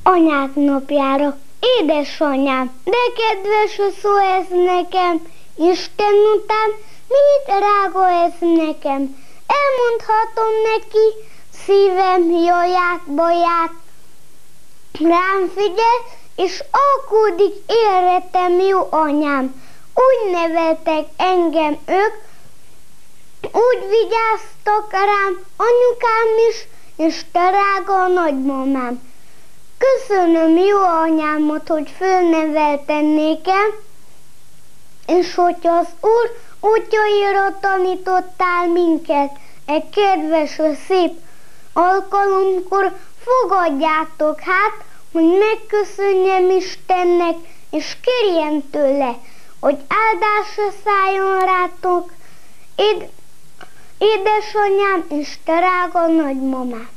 anyák napjára. Édesanyám, de kedves a szó ez nekem, Isten után mit drága ez nekem. Elmondhatom neki szívem jaját, baját. Rám figyel, és alkudik életem jó anyám. Úgy neveltek engem ők, úgy vigyáztak rám anyukám is, és drága nagymamám. Köszönöm jó anyámat, hogy fölnevelten nékem, és hogyha az Úr útjaira tanítottál minket, egy kedves, szép alkalomkor fogadjátok hát, hogy megköszönjem Istennek, és kérjem tőle, hogy áldásra szálljon rátok, édesanyám és drága nagymamám.